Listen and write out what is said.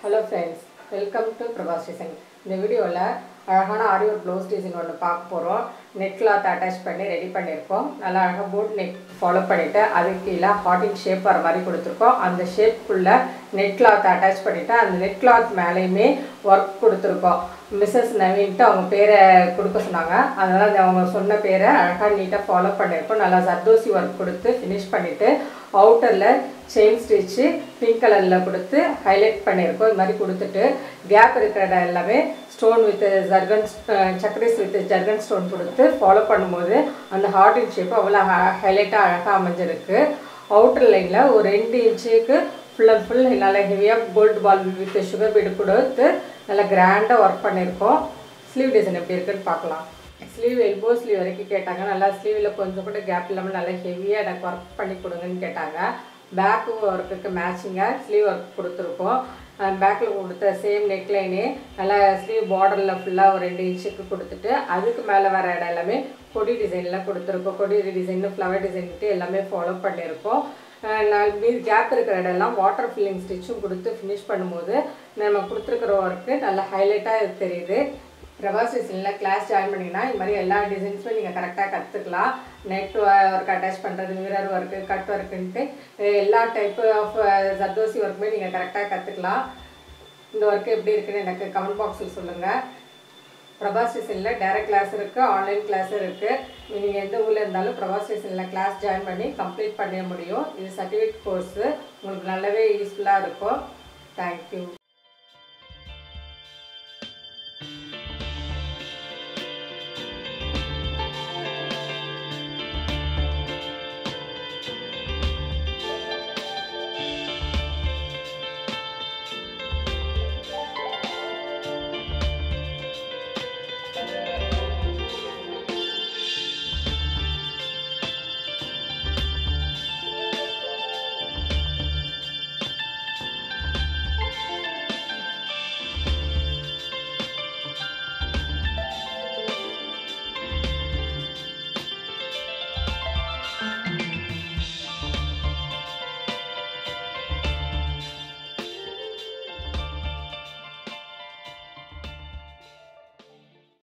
Hello friends, welcome to Prabhas Design. இந்த வீடியோல அழகான ஆரி ஒர்க் ப்ளவுஸ் டிசைன் ஒன்று பார்க்க போறோம். நெட் கிளாத் அட்டாச் பண்ணி ரெடி பண்ணியிருக்கோம். நல்லா அழகாக போட் நெக் ஃபாலோ பண்ணிட்டு அதுக்கு கீழே ஹார்டின் ஷேப் வர மாதிரி கொடுத்துருக்கோம். அந்த ஷேப்புக்குள்ள நெட் கிளாத் அட்டாச் பண்ணிட்டு அந்த நெட் கிளாத் மேலேயுமே ஒர்க் கொடுத்துருக்கோம். மிஸ்ஸஸ் நவீன்ட்டு அவங்க பேரை கொடுக்க சொன்னாங்க. அதனால் அவங்க சொன்ன பேரை அழகாக நீட்டாக ஃபாலோ பண்ணியிருக்கோம். நல்லா சர்தோசி ஒர்க் கொடுத்து ஃபினிஷ் பண்ணிவிட்டு அவுட்டரில் செயின் ஸ்டிச்சு பிங்க் கலரில் கொடுத்து ஹைலைட் பண்ணியிருக்கோம். இது மாதிரி கொடுத்துட்டு கேப் இருக்கிற இடம் எல்லாமே ஸ்டோன் வித் ஜர்கன் சக்கரீஸ் வித் ஜர்கன் ஸ்டோன் கொடுத்து ஃபாலோ பண்ணும்போது அந்த ஹார்டின் ஷேப் அவ்வளோ ஹைலைட்டாக அழகாக அமைஞ்சிருக்கு. அவுட்டர் லைனில் ஒரு 2 இன்ச்சுக்கு ஃபுல் அண்ட் ஃபுல் நல்லா ஹெவியாக gold ball with sugar bead கொடுத்து நல்லா கிராண்டாக ஒர்க் பண்ணியிருக்கோம். ஸ்லீவ் டிசைன் எப்படி இருக்குன்னு பார்க்கலாம். ஸ்லீவ் எல்போ ஸ்லீவ் வரைக்கும் கேட்டாங்க. நல்லா ஸ்லீவில் கொஞ்சம் கூட கேப் இல்லாமல் நல்லா ஹெவியாக எனக்கு ஒர்க் பண்ணி கொடுங்கன்னு கேட்டாங்க. பேக்கு ஒர்க்குக்கு மேட்சிங்காக ஸ்லீவ் ஒர்க் கொடுத்துருக்கோம். பேக்கில் கொடுத்த சேம் நெக்லைனே நல்லா ஸ்லீவ் பார்டரில் ஃபுல்லாக ஒரு 2 இன்ச்சுக்கு கொடுத்துட்டு அதுக்கு மேலே வர இடம் எல்லாமே கொடி டிசைனில் கொடுத்துருக்கோம். கொடி டிசைன் ஃப்ளவர் டிசைன்ட்டு எல்லாமே ஃபாலோ பண்ணியிருக்கோம். மீது கேப் இருக்கிற இடம்லாம் வாட்டர் ஃபில்லிங் ஸ்டிச்சும் கொடுத்து ஃபினிஷ் பண்ணும்போது நம்ம கொடுத்துருக்குற ஒர்க்கு நல்லா ஹைலைட்டாக தெரியுது. பிரபாஸ் டிசைனில் கிளாஸ் ஜாயின் பண்ணிங்கன்னா இது மாதிரி எல்லா டிசைன்ஸுமே நீங்கள் கரெக்டாக கற்றுக்கலாம். நெட் ஒர்க் அட்டாச் பண்ணுறது, மிரர் ஒர்க்கு, கட் ஒர்க்குன்ட்டு எல்லா டைப்பு ஆஃப் சர்தோசி ஒர்க்குமே நீங்கள் கரெக்டாக கற்றுக்கலாம். இந்த ஒர்க்கு எப்படி இருக்குன்னு எனக்கு கமெண்ட் பாக்ஸில் சொல்லுங்கள். பிரபாஸ் டிசைனில் டைரக்ட் கிளாஸ் இருக்குது, ஆன்லைன் கிளாஸும் இருக்குது. நீங்கள் எந்த ஊரில் இருந்தாலும் பிரபாஸ் டிசைனில் கிளாஸ் ஜாயின் பண்ணி கம்ப்ளீட் பண்ண முடியும். இது சர்டிஃபிகேட் கோர்ஸு உங்களுக்கு நல்லாவே யூஸ்ஃபுல்லாக இருக்கும். தேங்க்யூ.